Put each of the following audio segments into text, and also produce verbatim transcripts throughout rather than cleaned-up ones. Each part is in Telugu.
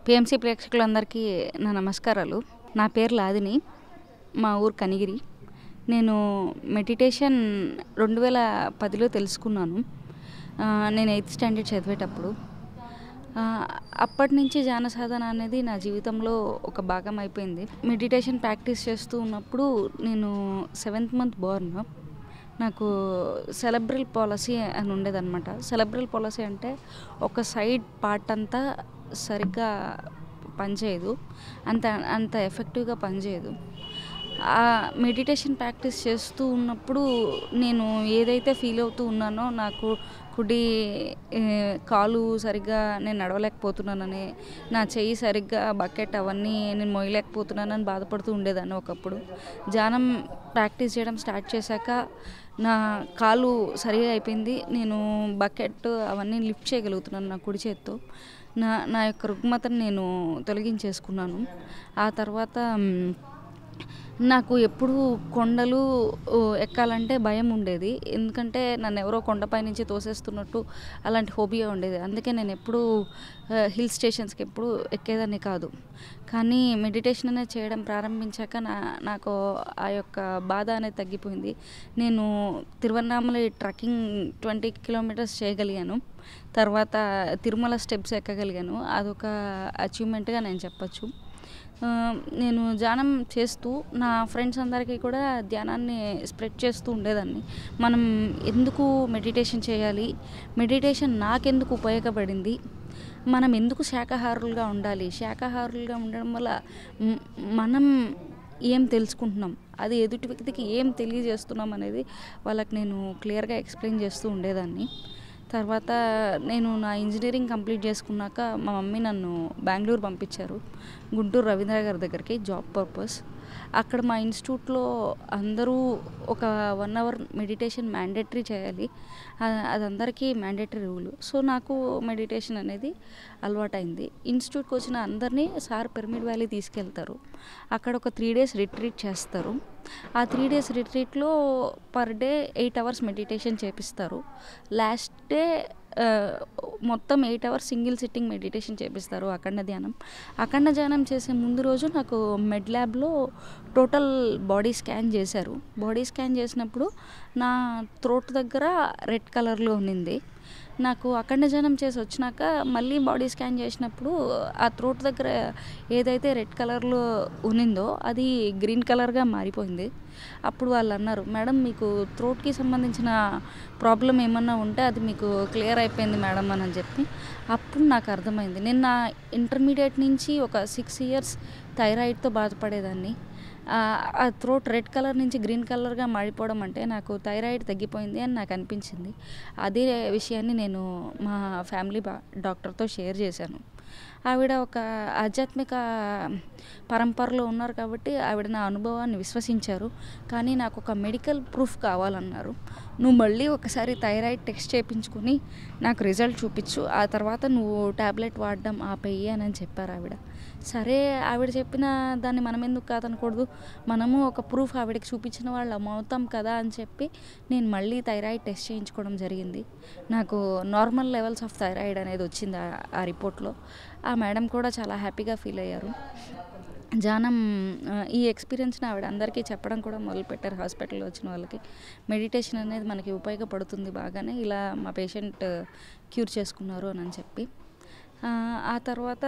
పిఎంసి ప్రేక్షకులందరికీ నా నమస్కారాలు. నా పేరు లాదిని. మా ఊరు కనిగిరి. నేను మెడిటేషన్ రెండు వేల పదిలో తెలుసుకున్నాను. నేను ఎయిత్ స్టాండర్డ్ చదివేటప్పుడు. అప్పటి నుంచి ధ్యాన సాధన అనేది నా జీవితంలో ఒక భాగం అయిపోయింది. మెడిటేషన్ ప్రాక్టీస్ చేస్తూ ఉన్నప్పుడు నేను సెవెంత్ మంత్ బోర్న్. నాకు సెరెబ్రల్ పాలసీ అని ఉండేదన్నమాట. సెరెబ్రల్ పాలసీ అంటే ఒక సైడ్ పార్ట్ అంతా సరిగ్గా పనిచేయదు, అంత అంత ఎఫెక్టివ్గా పనిచేయదు. ఆ మెడిటేషన్ ప్రాక్టీస్ చేస్తూ ఉన్నప్పుడు నేను ఏదైతే ఫీల్ అవుతూ ఉన్నానో, నాకు కుడి కాలు సరిగ్గా నేను నడవలేకపోతున్నానని, నా చెయ్యి సరిగ్గా బకెట్ అవన్నీ నేను మోయలేకపోతున్నానని బాధపడుతూ ఉండేదాన్ని ఒకప్పుడు. ధ్యానం ప్రాక్టీస్ చేయడం స్టార్ట్ చేశాక నా కాలు సరిగా అయిపోయింది. నేను బకెట్ అవన్నీ లిఫ్ట్ చేయగలుగుతున్నాను నా కుడి చేత్తో. నా నా యొక్క రుగ్మతను నేను తొలగించేసుకున్నాను. ఆ తర్వాత నాకు ఎప్పుడూ కొండలు ఎక్కాలంటే భయం ఉండేది. ఎందుకంటే నన్ను ఎవరో కొండపై నుంచి తోసేస్తున్నట్టు అలాంటి ఫోబియా ఉండేది. అందుకే నేను ఎప్పుడూ హిల్ స్టేషన్స్కి ఎప్పుడు ఎక్కేదాన్ని కాదు. కానీ మెడిటేషన్ అనేది చేయడం ప్రారంభించాక నా నాకు ఆ యొక్క బాధ అనేది తగ్గిపోయింది. నేను తిరువన్నామలై ట్రెక్కింగ్ ట్వంటీ కిలోమీటర్స్ చేయగలిగాను. తర్వాత తిరుమల స్టెప్స్ ఎక్కగలిగాను. అదొక అచీవ్మెంట్గా నేను చెప్పచ్చు. నేను ధ్యానం చేస్తూ నా ఫ్రెండ్స్ అందరికీ కూడా ధ్యానాన్ని స్ప్రెడ్ చేస్తూ ఉండేదాన్ని. మనం ఎందుకు మెడిటేషన్ చేయాలి, మెడిటేషన్ నాకెందుకు ఉపయోగపడింది, మనం ఎందుకు శాకాహారులుగా ఉండాలి, శాకాహారులుగా ఉండడం వల్ల మనం ఏం తెలుసుకుంటున్నాం, అది ఎదుటి వ్యక్తికి ఏం తెలియజేస్తున్నాం అనేది వాళ్ళకి నేను క్లియర్గా ఎక్స్ప్లెయిన్ చేస్తూ ఉండేదాన్ని. తర్వాత నేను నా ఇంజనీరింగ్ కంప్లీట్ చేసుకున్నాక మా మమ్మీ నన్ను బెంగళూరు పంపించారు, గుంటూరు రవీంద్ర గారి దగ్గరికి జాబ్ పర్పస్. అక్కడ మా ఇన్స్టిట్యూట్లో అందరూ ఒక వన్ అవర్ మెడిటేషన్ మ్యాండేటరీ చేయాలి, అది అందరికీ మ్యాండేటరీ రూల్. సో నాకు మెడిటేషన్ అనేది అలవాటైంది. ఇన్స్టిట్యూట్కి వచ్చిన అందరినీ సార్ పిరమిడ్ వ్యాలీ తీసుకెళ్తారు. అక్కడ ఒక త్రీ డేస్ రిట్రీట్ చేస్తారు. ఆ త్రీ డేస్ రిట్రీట్లో per day eight hours meditation చేపిస్తారు. లాస్ట్ డే మొత్తం eight hours single sitting meditation చేపిస్తారు, అఖండ ధ్యానం. అఖండ ధ్యానం చేసే ముందు రోజు నాకు మెడ్ ల్యాబ్లో టోటల్ బాడీ స్కాన్ చేశారు. బాడీ స్కాన్ చేసినప్పుడు నా థ్రోట్ దగ్గర రెడ్ కలర్లో ఉన్నింది. నాకు అఖండ ధ్యానం చేసి వచ్చినాక మళ్ళీ బాడీ స్కాన్ చేసినప్పుడు ఆ థ్రోట్ దగ్గర ఏదైతే రెడ్ కలర్లో ఉన్నిందో అది గ్రీన్ కలర్గా మారిపోయింది. అప్పుడు వాళ్ళు అన్నారు, మేడం మీకు థ్రోట్కి సంబంధించిన ప్రాబ్లం ఏమన్నా ఉంటే అది మీకు క్లియర్ అయిపోయింది మేడం అని చెప్పి. అప్పుడు నాకు అర్థమైంది, నేను నా ఇంటర్మీడియట్ నుంచి ఒక సిక్స్ ఇయర్స్ థైరాయిడ్తో బాధపడేదాన్ని. ఆ థ్రోట్ రెడ్ కలర్ నుంచి గ్రీన్ కలర్గా మారిపోవడం అంటే నాకు థైరాయిడ్ తగ్గిపోయింది అని నాకు అనిపించింది. అదే విషయాన్ని నేను మా ఫ్యామిలీ డాక్టర్తో షేర్ చేశాను. ఆవిడ ఒక ఆధ్యాత్మిక పరంపరలో ఉన్నారు కాబట్టి ఆవిడ నా అనుభవాన్ని విశ్వసించారు. కానీ నాకు ఒక మెడికల్ ప్రూఫ్ కావాలన్నారు. నువ్వు మళ్ళీ ఒకసారి థైరాయిడ్ టెస్ట్ చేయించుకొని నాకు రిజల్ట్ చూపించు, ఆ తర్వాత నువ్వు ట్యాబ్లెట్ వాడడం ఆపేయి అని చెప్పారు ఆవిడ. సరే, ఆవిడ చెప్పిన దాన్ని మనం ఎందుకు కాదనకూడదు, మనము ఒక ప్రూఫ్ ఆవిడకి చూపించిన వాళ్ళం అవుతాం కదా అని చెప్పి నేను మళ్ళీ థైరాయిడ్ టెస్ట్ చేయించుకోవడం జరిగింది. నాకు నార్మల్ లెవెల్స్ ఆఫ్ థైరాయిడ్ అనేది వచ్చింది ఆ రిపోర్ట్లో. ఆ మేడం కూడా చాలా హ్యాపీగా ఫీల్ అయ్యారు. ధ్యానం ఈ ఎక్స్పీరియన్స్ని ఆవిడ అందరికీ చెప్పడం కూడా మొదలుపెట్టారు. హాస్పిటల్లో వచ్చిన వాళ్ళకి మెడిటేషన్ అనేది మనకి ఉపయోగపడుతుంది బాగానే, ఇలా మా పేషెంట్ క్యూర్ చేసుకున్నారు అని చెప్పి. ఆ తర్వాత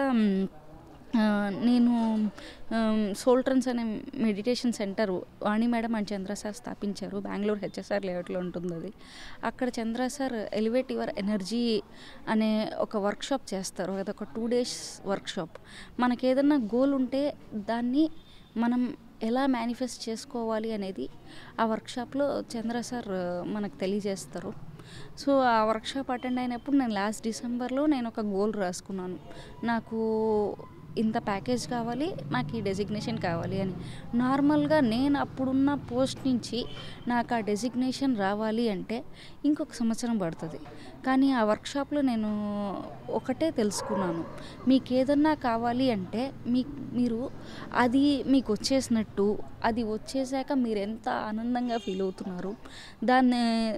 నేను సోల్ ట్రాన్స్ అనే meditation centre Vani madam and Chandra sir స్థాపించారు. బెంగళూరు హెచ్ఎస్ఆర్ లేఅవుట్లో ఉంటుంది అది. అక్కడ Chandra sir elevate your energy అనే ఒక వర్క్షాప్ చేస్తారు. అదొక టూ డేస్ వర్క్షాప్. మనకి ఏదన్నా గోల్ ఉంటే దాన్ని మనం ఎలా మేనిఫెస్ట్ చేసుకోవాలి అనేది ఆ వర్క్షాప్లో చంద్ర సార్ మనకు తెలియజేస్తారు. సో ఆ వర్క్షాప్ అటెండ్ అయినప్పుడు నేను లాస్ట్ డిసెంబర్లో నేను ఒక గోల్ రాసుకున్నాను. నాకు ఇంత ప్యాకేజ్ కావాలి, నాకు ఈ డెసిగ్నేషన్ కావాలి అని. నార్మల్గా నేను అప్పుడున్న పోస్ట్ నుంచి నాకు ఆ డెసిగ్నేషన్ రావాలి అంటే ఇంకొక సంవత్సరం పడుతుంది. కానీ ఆ వర్క్షాప్లో నేను ఒకటే తెలుసుకున్నాను, మీకు ఏదన్నా కావాలి అంటే మీ మీరు అది మీకు వచ్చేసినట్టు, అది వచ్చేసాక మీరు ఎంత ఆనందంగా ఫీల్ అవుతున్నారు, దాన్ని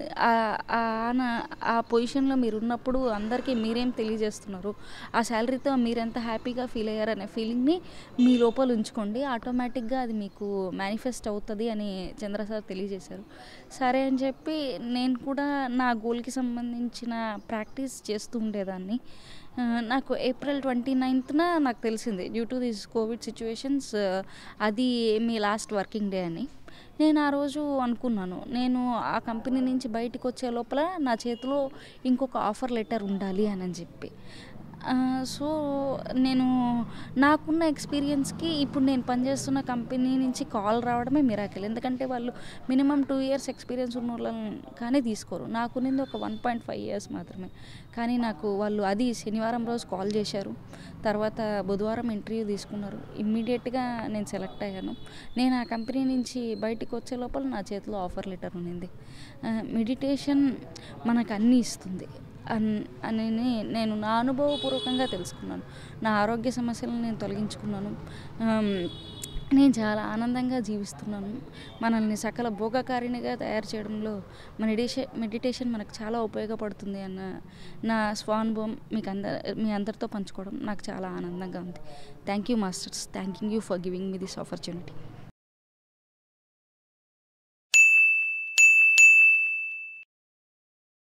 ఆ పొజిషన్లో మీరు ఉన్నప్పుడు అందరికీ మీరేం తెలియజేస్తున్నారు, ఆ శాలరీతో మీరు ఎంత హ్యాపీగా ఫీల్ అయ్యారనే ఫీలింగ్ని మీ లోపల ఉంచుకోండి, ఆటోమేటిక్గా అది మీకు మేనిఫెస్ట్ అవుతుంది అని చంద్ర సార్ తెలియజేశారు. సరే అని చెప్పి నేను కూడా నా గోల్కి సంబంధించిన ప్రాక్టీస్ చేస్తూ ఉండేదాన్ని. నాకు ఏప్రిల్ ట్వంటీ నైన్త్న నాకు తెలిసింది due to this covid situations అది మీ లాస్ట్ వర్కింగ్ డే అని. నేను ఆ రోజు అనుకున్నాను, నేను ఆ కంపెనీ నుంచి బయటకు వచ్చే లోపల నా చేతిలో ఇంకొక ఆఫర్ లెటర్ ఉండాలి అని చెప్పి. సో నేను నాకున్న ఎక్స్పీరియన్స్కి ఇప్పుడు నేను పనిచేస్తున్న కంపెనీ నుంచి కాల్ రావడమే మిరాకిల్. ఎందుకంటే వాళ్ళు మినిమం టూ ఇయర్స్ ఎక్స్పీరియన్స్ ఉన్న వాళ్ళని కానీ తీసుకోరు. నాకున్నది ఒక వన్ పాయింట్ ఫైవ్ ఇయర్స్ మాత్రమే. కానీ నాకు వాళ్ళు అది శనివారం రోజు కాల్ చేశారు, తర్వాత బుధవారం ఇంటర్వ్యూ తీసుకున్నారు. ఇమ్మీడియట్గా నేను సెలెక్ట్ అయ్యాను. నేను ఆ కంపెనీ నుంచి బయటకు వచ్చే లోపల నా చేతిలో ఆఫర్ లెటర్ ఉన్నింది. మెడిటేషన్ మనకు అన్నీ ఇస్తుంది అన్ అని నేను నా అనుభవపూర్వకంగా తెలుసుకున్నాను. నా ఆరోగ్య సమస్యలను నేను తొలగించుకున్నాను. నేను చాలా ఆనందంగా జీవిస్తున్నాను. మనల్ని సకల భోగకారిణిగా తయారు చేయడంలో మెడిటేషన్ మెడిటేషన్ మనకు చాలా ఉపయోగపడుతుంది అన్న నా స్వానుభవం మీకు అందరు మీ అందరితో పంచుకోవడం నాకు చాలా ఆనందంగా ఉంది. Thank you masters. Thanking you for giving me this opportunity.